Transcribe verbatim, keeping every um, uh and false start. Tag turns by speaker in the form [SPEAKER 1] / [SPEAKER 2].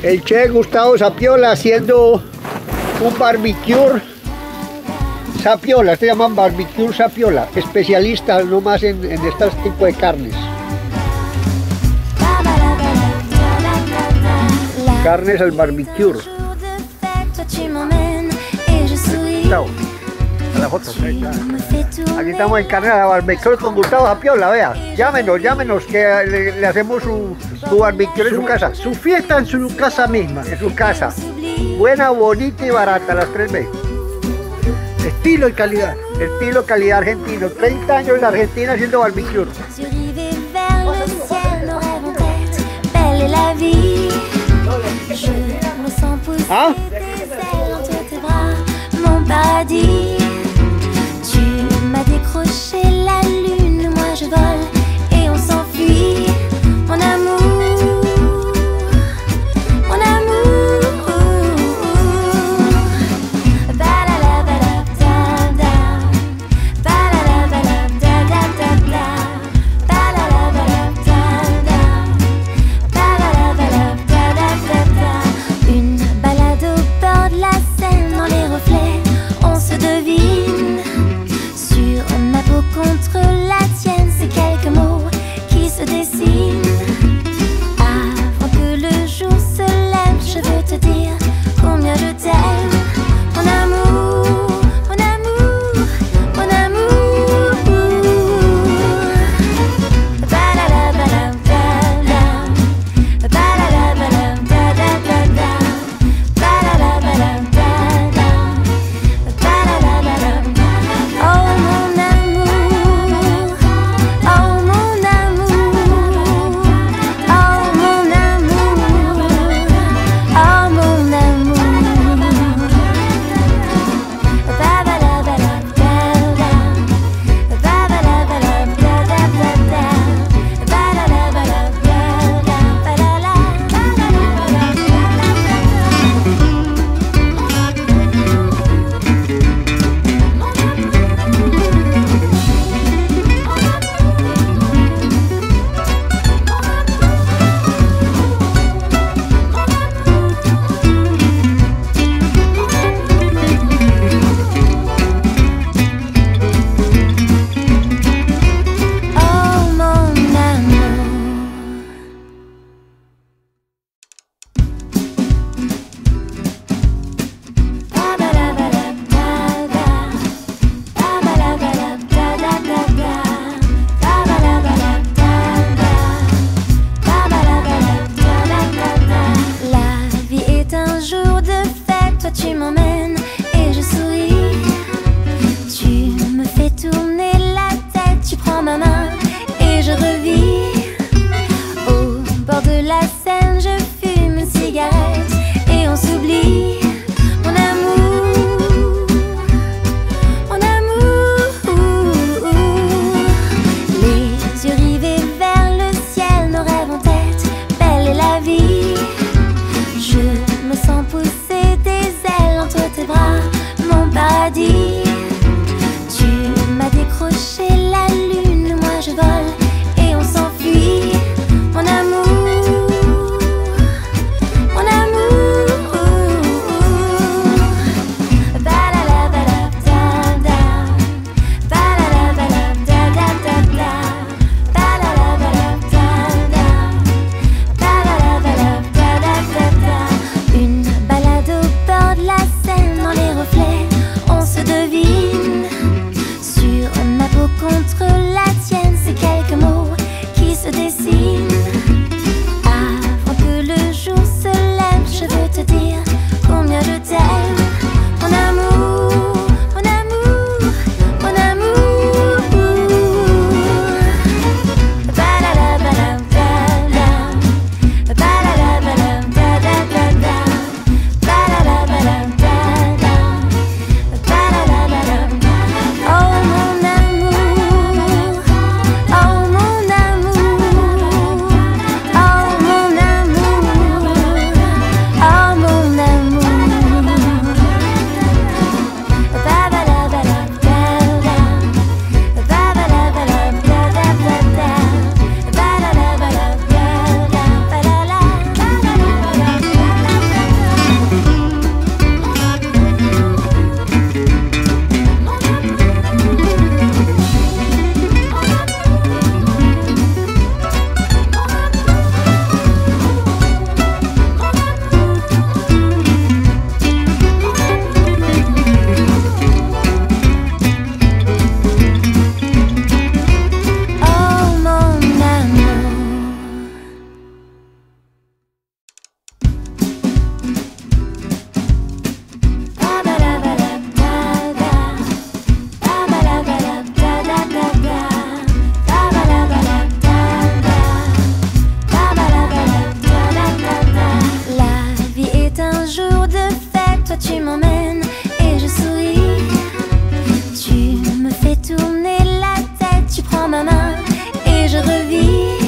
[SPEAKER 1] El chef Gustavo Zapiola haciendo un barbecue Zapiola, este llaman barbecue Zapiola, especialista nomás en, en este tipo de carnes. Carnes al barbecue. Gustavo, a la foto. Aquí estamos en carne al barbecue con Gustavo Zapiola, vea. Llámenos, llámenos que le, le hacemos su, su barbecue en su casa.
[SPEAKER 2] Su fiesta en su casa misma.
[SPEAKER 1] En su casa. Buena, bonita y barata, las tres veces.
[SPEAKER 2] Estilo y calidad.
[SPEAKER 1] Estilo, calidad argentino. treinta años en la Argentina haciendo barbecue. ¿Ah?
[SPEAKER 3] Tu m'as décroché la lune, moi je vole et on s'enfuit. Mon amour, mon amour. Ba-la-la, ba-la-da-da. Ba-la-la, ba-la-da-da-da-da. Ba-la-la, ba-la-da-da. Ba-la-la, ba-la-da-da-da-da. Une balade au bord de la Seine dans les reflets. On se devine sur ma peau contre la tienne, c'est quelques mots qui se dessinent. Avant que le jour se lève, je veux te dire combien je t'aime. Mon amour, mon amour, mon amour. Ba-la-la, ba-la-da-da. Ba-la-la, ba-la-da-da-da-da. Ba-la-la, ba-la-da-da. Oh mon amour, oh mon amour, oh mon amour, oh mon amour. Ba ba la ba la da da, ba ba la ba la da da da da, ba la la ba la da da, ba la la ba la la ba la. Oh mon amour. Ba ba la ba la da da. Ba ba la ba la da da da da. Ba ba la ba la da da. Ba ba la ba la da da da da. La vie est un jour de fête, toi tu m'emmènes et je souris. Tu me fais tourner la tête, tu prends ma main et je revis. Au bord de la Seine, je fume une cigarette et on s'oublie. Mon amour, mon amour. Les yeux rivés vers le ciel, nos rêves en tête, belle est la vie. Je me sens pousser des ailes entre tes bras, mon paradis. Tu m'as décroché la lune, moi je vole et on s'enfuit. Mon amour, jour de fête, toi tu m'emmènes et je souris. Tu me fais tourner la tête, tu prends ma main et je revis.